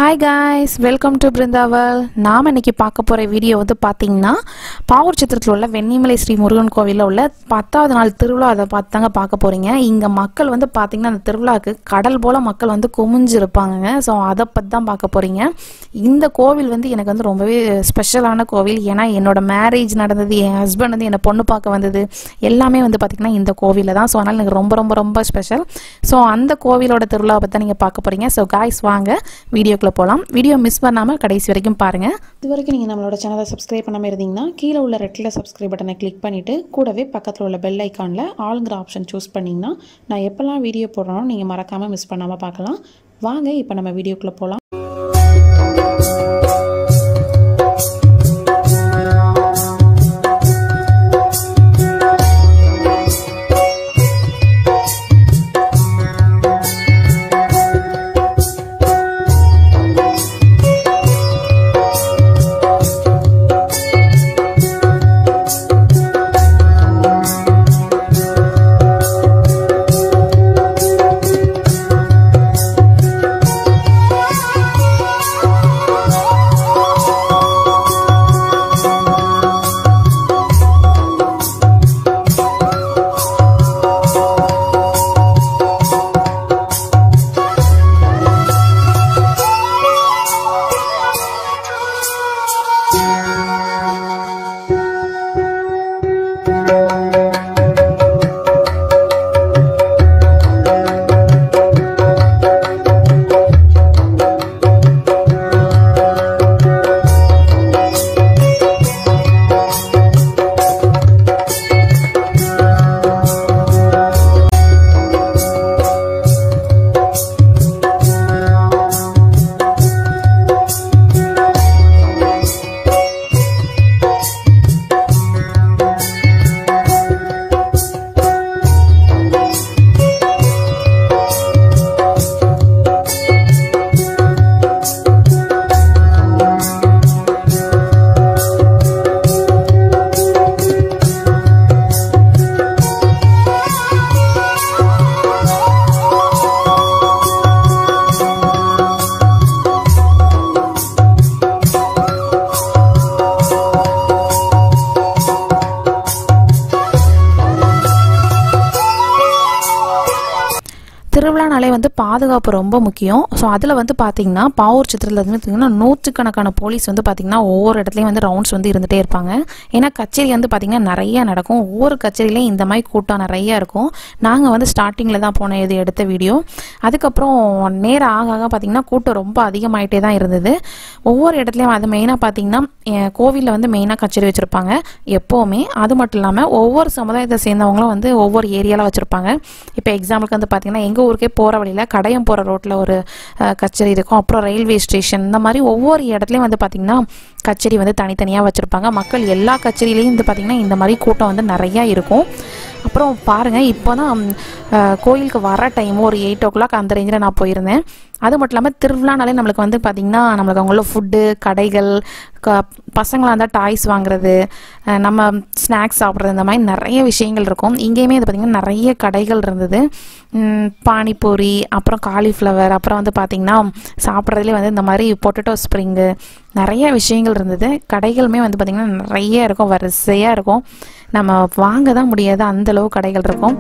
Hi guys, welcome to Brindaval. நாம இன்னைக்கு பார்க்க போற வீடியோ வந்து பாத்தீங்கன்னா பாவூர் சித்திரத்துல உள்ள வென்னிமலை ஸ்ரீ முருகன் கோவில்ல உள்ள 10வது நாள் திருவிழா அத பார்த்தாங்க பார்க்க போறீங்க. இங்க மக்கள் வந்து பாத்தீங்கன்னா அந்த திருவிழாக்கு கடல் போல மக்கள் வந்து குமிஞ்சு இருப்பாங்க. சோ அத பத்தி தான் பார்க்க போறீங்க. இந்த கோவில் வந்து எனக்கு வந்து ரொம்பவே ஸ்பெஷலான கோவில். ஏனா என்னோட மேரேஜ் நடந்தது, என் ஹஸ்பண்ட் வந்து என்ன பொண்ணு பார்க்க வந்தது எல்லாமே வந்து பாத்தீங்கன்னா இந்த கோவில்ல தான். சோ அதனால எனக்கு ரொம்ப ஸ்பெஷல். சோ அந்த கோவிலோட திருவிழா பத்தி நீங்க பார்க்க போறீங்க. சோ गाइस வாங்க வீடியோ போலாம். வீடியோ மிஸ் பண்ணாம கடைசி வரைக்கும் பாருங்க. இதுவரைக்கும் நீங்க நம்மளோட சேனலை சப்ஸ்கிரைப் பண்ணாம இருந்தீங்கன்னா கீழே உள்ள ரெட் கலர் சப்ஸ்கிரைப் பட்டனை கிளிக் பண்ணிட்டு கூடவே பக்கத்துல உள்ள பெல் ஐகான்ல ஆல்ங்கிற ஆப்ஷன் சூஸ் பண்ணீங்கன்னா நான் எப்பெல்லாம் வீடியோ போடுறேனோ நீங்க மறக்காம மிஸ் பண்ணாம பார்க்கலாம். வாங்க இப்போ நம்ம வீடியோக்குள்ள போலாம். திருவிழானாலே வந்து பாதுகாப்பு ரொம்ப முக்கியம். ஸோ அதில் வந்து பார்த்தீங்கன்னா பாவூர் சித்திரத்தில் வந்து பார்த்தீங்கன்னா நூற்றுக்கணக்கான போலீஸ் வந்து பார்த்தீங்கன்னா ஒவ்வொரு இடத்துலையும் வந்து ரவுண்ட்ஸ் வந்து இருந்துகிட்டே இருப்பாங்க. ஏன்னா கச்சேரி வந்து பார்த்தீங்கன்னா நிறைய நடக்கும். ஒவ்வொரு கச்சேரியிலையும் இந்த மாதிரி கூட்டம் நிறையா இருக்கும். நாங்கள் வந்து ஸ்டார்டிங்கில் தான் போன இது எடுத்த வீடியோ. அதுக்கப்புறம் நேரம் ஆக பார்த்தீங்கன்னா கூட்டம் ரொம்ப அதிகமாயிட்டே தான் இருந்தது. ஒவ்வொரு இடத்துலையும் அது மெயினாக பார்த்தீங்கன்னா கோவிலில் வந்து மெயினாக கச்சேரி வச்சுருப்பாங்க எப்போவுமே. அது மட்டும் இல்லாமல் ஒவ்வொரு சமுதாயத்தை சேர்ந்தவங்களும் வந்து ஒவ்வொரு ஏரியாவில் வச்சுருப்பாங்க. இப்போ எக்ஸாம்பிளுக்கு வந்து பார்த்தீங்கன்னா எங்கள் ஊருக்கே போகிற வழியில் கடையம் போகிற ரோட்டில் ஒரு கச்சேரி இருக்கும். அப்புறம் ரயில்வே ஸ்டேஷன், இந்த மாதிரி ஒவ்வொரு இடத்துலையும் வந்து பார்த்திங்கன்னா கச்சேரி வந்து தனித்தனியாக வச்சுருப்பாங்க. மக்கள் எல்லா கச்சேரியிலையும் வந்து பார்த்திங்கன்னா இந்த மாதிரி கூட்டம் வந்து நிறையா இருக்கும். அப்புறம் பாருங்கள், இப்போ தான் கோயிலுக்கு வர டைம் ஒரு 8 o'clock அந்த ரேஞ்சில் நான் போயிருந்தேன். அது மட்டும் இல்லாமல் திருவிழானாலே நம்மளுக்கு வந்து பார்த்திங்கன்னா நம்மளுக்கு அவங்கள ஃபுட்டு கடைகள், பசங்களாக இருந்தால் டாய்ஸ் வாங்குறது, நம்ம ஸ்நாக்ஸ் சாப்பிட்றது, இந்த மாதிரி நிறைய விஷயங்கள் இருக்கும். இங்கேயுமே இது பார்த்திங்கன்னா நிறைய கடைகள் இருந்தது. பானிபூரி, அப்புறம் காலிஃப்ளவர், அப்புறம் வந்து பார்த்திங்கன்னா சாப்பிட்றதுலேயே வந்து இந்த மாதிரி பொட்டேட்டோ ஸ்ப்ரிங்கு, நிறைய விஷயங்கள் இருந்தது. கடைகளுமே வந்து பார்த்திங்கன்னா நிறைய இருக்கும், வரிசையாக இருக்கும். நம்ம வாங்க தான் முடியாது, அந்தளவு கடைகள் இருக்கும்.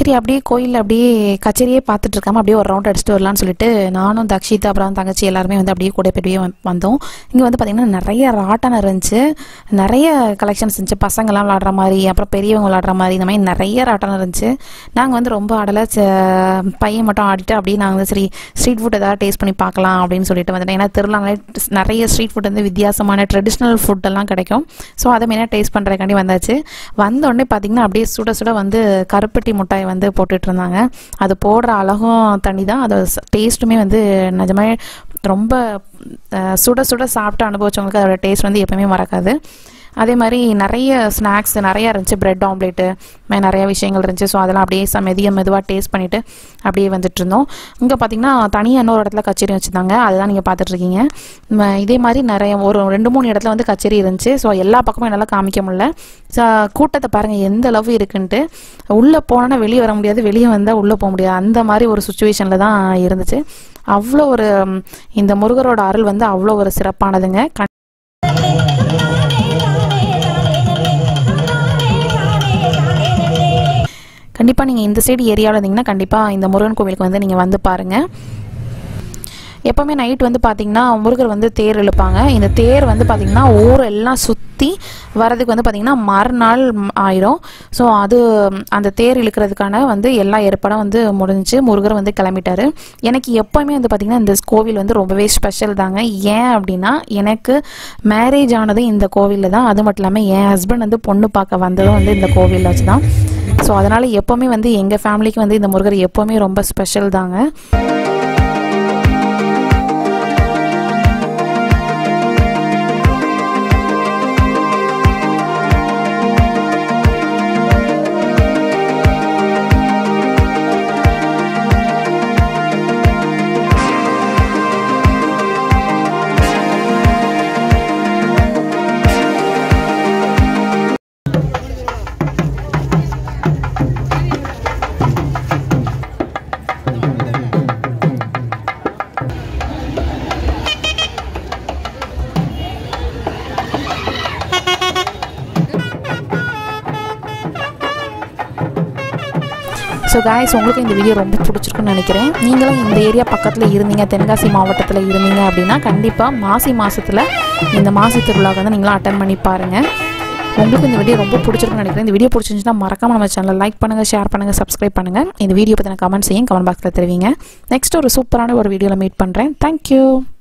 சரி அப்படியே கோயிலில் அப்படியே கச்சேரியே பார்த்துட்டு இருக்காம அப்படியே ஒரு ரவுண்ட் அடிச்சுட்டு வரலான்னு சொல்லிட்டு நானும் தக்ஷிதா அப்புறம் தங்கச்சி எல்லாருமே வந்து அப்படியே கூட போய் வந்தோம். இங்கே வந்து பார்த்திங்கன்னா நிறைய ராட்டனம் இருந்துச்சு, நிறைய கலெக்ஷன்ஸ் இருந்துச்சு, பசங்கள்லாம் விளாடுற மாதிரி அப்புறம் பெரியவங்க விளாடுற மாதிரி இந்த மாதிரி நிறைய ராட்டனம் இருந்துச்சு. நாங்கள் வந்து ரொம்ப ஆடலை, பையன் மட்டும் ஆடிட்டு அப்படியே நாங்கள் வந்து சரி ஸ்ட்ரீட் ஃபுட் ஏதாவது டேஸ்ட் பண்ணி பார்க்கலாம் அப்படின்னு சொல்லிட்டு வந்துட்டேன். ஏன்னா திருவிழாங்களே நிறைய ஸ்ட்ரீட் ஃபுட் வந்து வித்தியாசமான ட்ரெடிஷ்னல் ஃபுட்டெல்லாம் கிடைக்கும். ஸோ அதை மெயினாக டேஸ்ட் பண்ணுறதுக்காண்டி வந்தாச்சு. வந்தோடனே பார்த்திங்கன்னா அப்படியே சுட சுட வந்து கருப்பட்டி முட்டாய் வந்து போட்டுட்டு இருந்தாங்க. அது போடுற அழகும் தனி தான், அது டேஸ்ட்டுமே வந்து நிஜமே ரொம்ப சுட சுட சாப்பிட்டு அனுபவிச்சவங்களுக்கு அதோட டேஸ்ட் வந்து எப்பவுமே மறக்காது. அதே மாதிரி நிறைய ஸ்நாக்ஸ் நிறையா இருந்துச்சு, பிரெட் ஆம்லேட்டு நிறையா விஷயங்கள் இருந்துச்சு. ஸோ அதெல்லாம் அப்படியே மெதுவாக டேஸ்ட் பண்ணிவிட்டு அப்படியே வந்துட்டு இருந்தோம். இங்கே பார்த்திங்கன்னா தனியாக இன்னொரு இடத்துல கச்சேரி வச்சுருந்தாங்க, அதுதான் நீங்கள் பார்த்துட்ருக்கீங்க. இதே மாதிரி நிறைய ஒரு 2-3 இடத்துல வந்து கச்சேரி இருந்துச்சு. ஸோ எல்லா பக்கமும் என்னால் காமிக்க முடியல. ஸோ கூட்டத்தை பாருங்கள் எந்த அளவு இருக்குன்ட்டு. உள்ளே போனோன்னா வெளியே வர முடியாது, வெளியே வந்தால் உள்ளே போக முடியாது, அந்த மாதிரி ஒரு சுச்சுவேஷனில் தான் இருந்துச்சு. அவ்வளோ ஒரு இந்த முருகரோட அருள் வந்து அவ்வளோ ஒரு சிறப்பானதுங்க. கண்டிப்பாக நீங்கள் இந்த சைடு ஏரியாவில் இருந்தீங்கன்னா கண்டிப்பாக இந்த முருகன் கோவிலுக்கு வந்து நீங்கள் வந்து பாருங்கள். எப்போவுமே நைட் வந்து பார்த்திங்கன்னா முருகர் வந்து தேர் இழுப்பாங்க. இந்த தேர் வந்து பார்த்திங்கன்னா ஊரெல்லாம் சுற்றி வரதுக்கு வந்து பார்த்திங்கன்னா மறுநாள் ஆயிரும். ஸோ அந்த தேர் இழுக்கிறதுக்கான வந்து எல்லா ஏற்பாடும் வந்து முடிஞ்சு முருகர் வந்து கிளம்பிட்டாரு. எனக்கு எப்போவுமே வந்து பார்த்திங்கன்னா இந்த கோவில் வந்து ரொம்பவே ஸ்பெஷல் தாங்க. ஏன் அப்படின்னா எனக்கு மேரேஜ் ஆனது இந்த கோவிலில் தான். அது மட்டும் இல்லாமல் என் ஹஸ்பண்ட் வந்து பொண்ணு பார்க்க வந்ததும் வந்து இந்த கோவிலில் வச்சு தான். ஸோ அதனால் எப்போவுமே வந்து எங்கள் ஃபேமிலிக்கு வந்து இந்த முருகர் எப்போவுமே ரொம்ப ஸ்பெஷல் தாங்க. ஸோ காய்ஸ், உங்களுக்கு இந்த வீடியோ ரொம்ப பிடிச்சிருக்குன்னு நினைக்கிறேன். நீங்களும் இந்த ஏரியா பக்கத்தில் இருந்தீங்க, தென்காசி மாவட்டத்தில் இருந்தீங்க அப்படின்னா கண்டிப்பாக மாசி மாதத்தில் இந்த மாசி திருவிழாவுக்கு வந்து நீங்களும் அட்டன் பண்ணி பாருங்கள். உங்களுக்கு இந்த வீடியோ ரொம்ப பிடிச்சிருக்குன்னு நினைக்கிறேன். இந்த வீடியோ பிடிச்சிருந்துச்சுன்னா மறக்காமல் நம்ம சேனலை லைக் பண்ணுங்கள், ஷேர் பண்ணுங்கள், சப்ஸ்கிரைப் பண்ணுங்கள். இந்த வீடியோ பற்றின கமெண்ட்ஸையும் கமெண்ட் பாக்ஸில் தெரிவிங்க. நெக்ஸ்ட் ஒரு சூப்பரான ஒரு வீடியோவில் மீட் பண்ணுறேன். தேங்க்யூ.